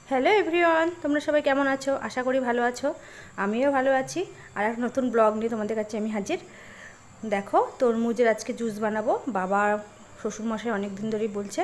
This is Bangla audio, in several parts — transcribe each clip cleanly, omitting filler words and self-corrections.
হ্যালো এভরিওয়ান, তোমরা সবাই কেমন আছো? আশা করি ভালো আছো। আমিও ভালো আছি। আর একটা নতুন ব্লগ নিয়ে তোমাদের কাছে আমি হাজির। দেখো, তরমুজের আজকে জুস বানাবো। বাবা শ্বশুরমশাই অনেক দিন ধরেই বলছে,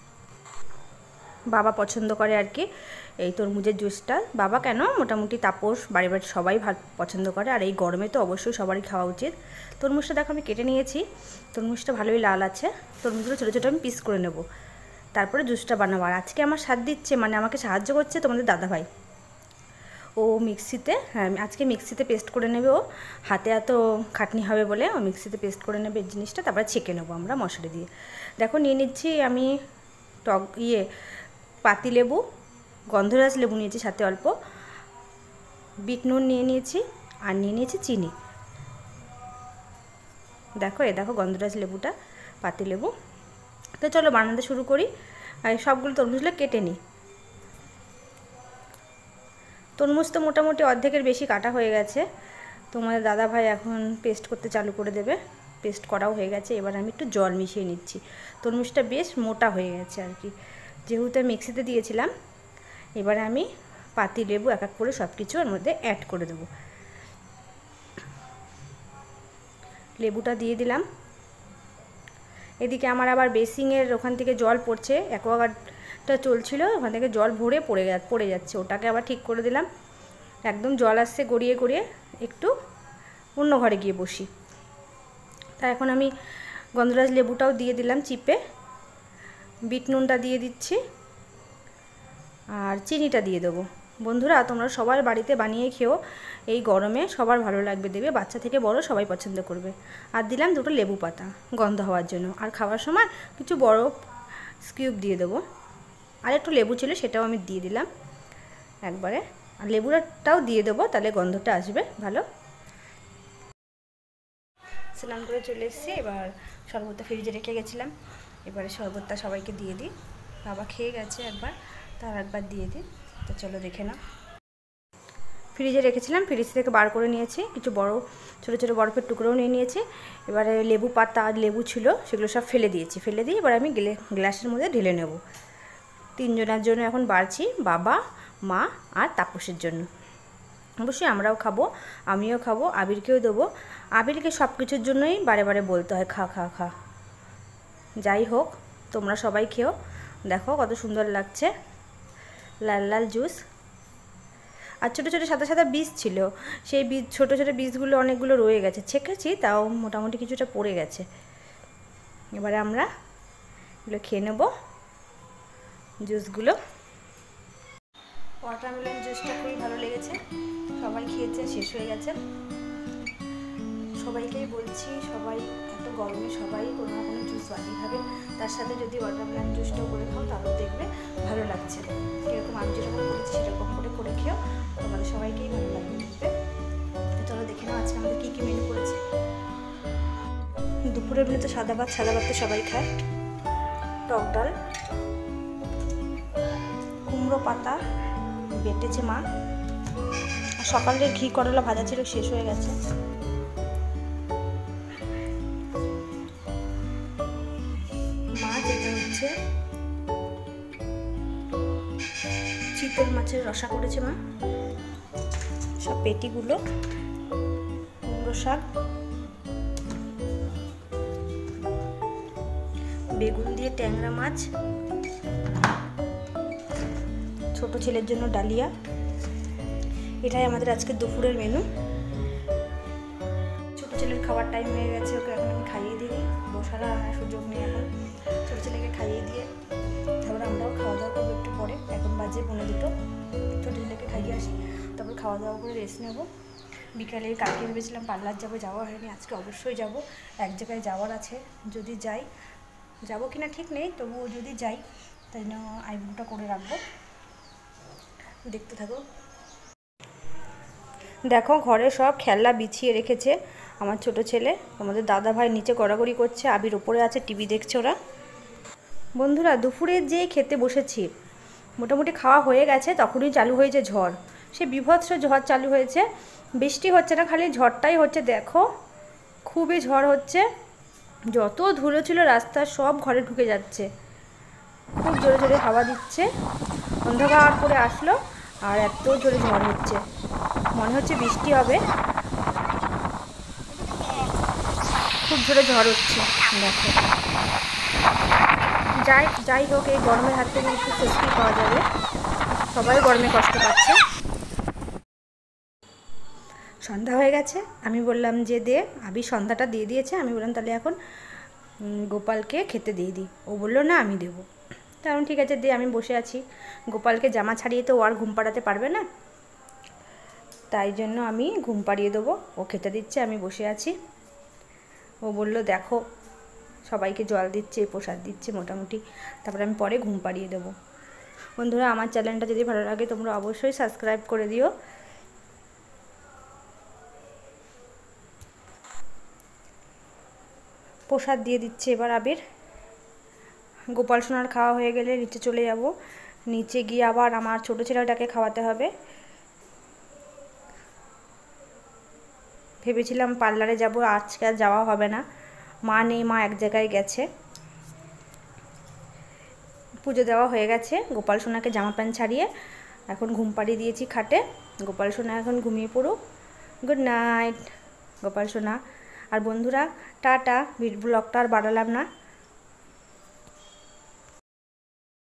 বাবা পছন্দ করে আর কি এই তরমুজের জুসটা। বাবা কেন, মোটামুটি তাপস বাড়ি বাড়ি সবাই পছন্দ করে। আর এই গরমে তো অবশ্যই সবারই খাওয়া উচিত। তরমুজটা দেখো আমি কেটে নিয়েছি। তরমুজটা ভালোই লাল আছে। তরমুজগুলো ছোটো ছোটো আমি পিস করে নেব, তারপরে জুসটা বানাবো। আর আজকে আমার সাথ দিচ্ছে, মানে আমাকে সাহায্য করছে তোমাদের দাদাভাই। ও মিক্সিতে, হ্যাঁ আজকে মিক্সিতে পেস্ট করে নেবে। ও হাতে এত খাটনি হবে বলে ও মিক্সিতে পেস্ট করে নেবে এই জিনিসটা, তারপরে ছেঁকে নেবো আমরা মশলা দিয়ে। দেখো নিয়ে নিচ্ছি আমি পাতিলেবু, গন্ধরাজ লেবু নিয়েছি, সাথে অল্প বিট নুন নিয়ে নিয়েছি, আর নিয়ে নিয়েছি চিনি। দেখো দেখো গন্ধরাজ লেবুটা, পাতিলেবু। তো চলো বানাতে শুরু করি। আর সবগুলো তরমুজগুলো কেটে নিই। তরমুজ তো মোটামুটি অর্ধেকের বেশি কাটা হয়ে গেছে। তোমাদের দাদাভাই এখন পেস্ট করতে চালু করে দেবে। পেস্ট করাও হয়ে গেছে। এবার আমি একটু জল মিশিয়ে নিচ্ছি। তরমুজটা বেশ মোটা হয়ে গেছে আর কি, যেহেতু মিক্সিতে দিয়েছিলাম। এবারে আমি পাতিলেবু এক এক করে সব কিছু এর মধ্যে অ্যাড করে দেবো। লেবুটা দিয়ে দিলাম। এদিকে আমার আবার বেসিংয়ের ওখান থেকে জল পড়ছে, অ্যাকোয়াগার্ডটা চলছিল, ওখান থেকে জল ভরে পড়ে যাচ্ছে। ওটাকে আবার ঠিক করে দিলাম। একদম জল আসছে গড়িয়ে গড়িয়ে, একটু অন্য ঘরে গিয়ে বসি। তা এখন আমি গন্ধরাজ লেবুটাও দিয়ে দিলাম চিপে, বিট নুনটা দিয়ে দিচ্ছি, আর চিনিটা দিয়ে দেবো। বন্ধুরা তোমরা সবার বাড়িতে বানিয়ে খেও, এই গরমে সবার ভালো লাগবে, দেবে বাচ্চা থেকে বড় সবাই পছন্দ করবে। আর দিলাম দুটো লেবু পাতা গন্ধ হওয়ার জন্য। আর খাওয়ার সময় কিছু বরফ কিউব দিয়ে দেবো। আর একটু লেবু ছিল সেটাও আমি দিয়ে দিলাম একবারে। আর লেবুটাও দিয়ে দেবো, তাহলে গন্ধটা আসবে ভালো। স্নান করে চলে এসেছি। এবার শরবতটা ফ্রিজে রেখে গেছিলাম, এবারে শরবতটা সবাইকে দিয়ে দিই। বাবা খেয়ে গেছে একবার, তার একবার দিয়ে দিই। তো চলো দেখে নাও। ফ্রিজে রেখেছিলাম, ফ্রিজ থেকে বার করে নিয়েছি। কিছু বড় ছোটো ছোটো বরফের টুকরোও নিয়ে নিয়েছি। এবারে লেবু পাতা আর লেবু ছিল সেগুলো সব ফেলে দিয়েছি। ফেলে দিয়ে এবার আমি গ্লাসের মধ্যে ঢেলে নেব। তিনজনের জন্য এখন বাড়ছি, বাবা, মা আর তাপসের জন্য। অবশ্যই আমরাও খাবো, আমিও খাবো, আবিরকেও দেবো। আবিরকে সব কিছুর জন্যই বারে বারে বলতে হয় খা খা খা। যাই হোক, তোমরা সবাই খেও। দেখো কত সুন্দর লাগছে, লাল লাল জুস। আর ছোটো ছোটো সাদা সাদা বীজ ছিল, সেই বীজ ছোটো ছোটো বীজগুলো অনেকগুলো রয়ে গেছে। ছেঁকেছি, তাও মোটামুটি কিছুটা পড়ে গেছে। এবারে আমরা এগুলো খেয়ে নেব জুসগুলো। ওয়াটারমেলন জুসটা খুবই ভালো লেগেছে, সবাই খেয়েছে, শেষ হয়ে গেছে। সবাইকেই বলছি, সবাই এত গরমে সবাই কোনো না কোনো জুস বানিয়ে খাবে। তার সাথে যদি ওয়াটারমেলন জুসটাও করে খাও তাহলেও দেখবে ভালো লাগছে। এরকম আমি যেরকম করেছি সেরকম করে খেও, তোমাদের সবাইকেই ভালো লাগবে দেখবে। চলো দেখে নাও আজকে আমাদের কী কী মেনু করেছি। দুপুরের মেনু তো সাদা ভাত তো সবাই খায়। টক ডাল, কুমড়ো পাতা বেটেছে মা। সকালের ঘি করলা ভাজা ছিল, শেষ হয়ে গেছে। মাছ এটা হচ্ছে চিতল মাছের রসা করেছে মা। সব পেটিগুলো, কুমড়ো শাক, বেগুন দিয়ে ট্যাংরা মাছ, ছোট ছেলের জন্য ডালিয়া। এটাই আমাদের আজকে দুপুরের মেনু। ছোট ছেলের খাওয়ার টাইম হয়ে গেছে, ওকে এখন আমি খাইয়ে দিই। বসার সুযোগ নেই এখন। ছোট ছেলেকে খাইয়ে দিয়ে তারপর আমরাও খাওয়া দাওয়া করবো একটু পরে। এখন বাজে 1:45। ছোট ছেলেকে খাইয়ে আসি, তারপর খাওয়া দাওয়া করে রেস্ট নেব। বিকালে কালকে ভেবেছিলাম পার্লার যাবো, যাওয়া হয়নি। আজকে অবশ্যই যাব, এক জায়গায় যাওয়ার আছে। যদি যাই, যাবো কিনা ঠিক নেই, তবুও যদি যাই তাই জন্য আইব্রোটা করে রাখবো। দেখতে থাকো। দেখো ঘরে সব খেলনা বিছিয়ে রেখেছে আমার ছোট ছেলে। আমাদের দাদা ভাই নিচে গড়াগড়ি করছে, আবির ওপরে আছে, টিভি দেখছে ওরা। বন্ধুরা দুপুরে যে খেতে বসেছি, মোটামুটি খাওয়া হয়ে গেছে, তখনই চালু হয়েছে ঝড়। সে বিভৎস ঝড় চালু হয়েছে। বৃষ্টি হচ্ছে না, খালি ঝড়টাই হচ্ছে। দেখো খুবই ঝড় হচ্ছে। যত ধুলো ছিল রাস্তার সব ঘরে ঢুকে যাচ্ছে। খুব জোরে জোরে হাওয়া দিচ্ছে। অন্ধকার করে আসলো আর এত জোরে ঝড় হচ্ছে, মনে হচ্ছে বৃষ্টি হবে, খুব জোরে ঝড় হচ্ছে। দেখো, যাই হোক, এই গরমের হাত থেকে একটু স্বস্তি পাওয়া যাবে, সবাই গরমে কষ্ট পাচ্ছে। সন্ধ্যা হয়ে গেছে, আমি বললাম যে দে, আবি সন্ধ্যাটা দিয়ে দিয়েছে, আমি বললাম তাহলে এখন গোপালকে খেতে দিয়ে দিই। ও বললো না আমি দেবো। কারণ ঠিক আছে দে, আমি বসে আছি, গোপালকে জামা ছাড়িয়ে তো ও আর ঘুম পাড়াতে পারবে না, তাই জন্য আমি ঘুম পাড়িয়ে দেবো। ও খেতে দিচ্ছে, আমি বসে আছি। ও বলল দেখো সবাইকে জল দিচ্ছে, প্রসাদ দিচ্ছে মোটামুটি, তারপরে আমি পরে ঘুম পাড়িয়ে দেবো। বন্ধুরা, আমার চ্যানেলটা যদি ভালো লাগে তোমরা অবশ্যই সাবস্ক্রাইব করে দিও। প্রসাদ দিয়ে দিচ্ছে এবার আবির। গোপাল সোনার খাওয়া হয়ে গেলে নিচে চলে যাব, নিচে গিয়ে আবার আমার ছোটো ছেলেটাকে খাওয়াতে হবে। ভেবেছিলাম পার্লারে যাব, আজকে আর যাওয়া হবে না, মা নেই, মা এক জায়গায় গেছে। পুজো দেওয়া হয়ে গেছে, গোপাল সোনাকে জামা প্যান্ট ছাড়িয়ে এখন ঘুম পাড়িয়ে দিয়েছি খাটে। গোপাল সোনা এখন ঘুমিয়ে পড়ুক। গুড নাইট গোপাল সোনা। আর বন্ধুরা টাটা, ব্লগটা আর বাড়ালাম না।